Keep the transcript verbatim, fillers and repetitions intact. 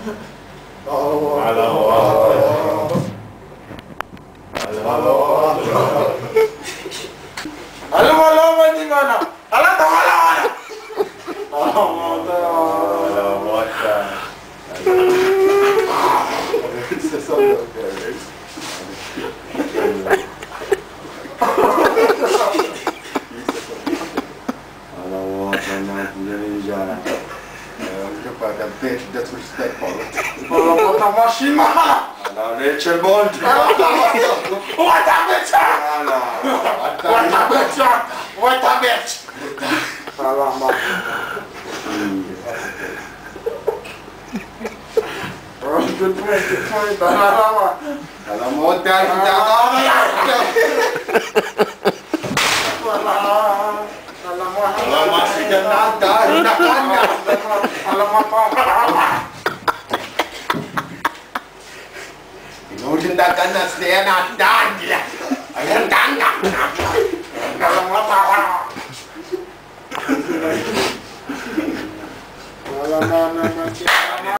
Halo, halo, halo, halo, halo, di mana? Halo, halo, halo. Kepada bed disrespectful. Kalau kota masih mahal. Ala Rachel Bond. What a bitch! Ala. What a bitch! What a bitch! Salah mak. Oh, good point, good point. Salah mak. Kalau modal kita Kalau masih jenaka, hendaknya. Kalau apa? Inusin dakan na sila natin dia. Ayan tanga. Kalau apa? Kalau mana macam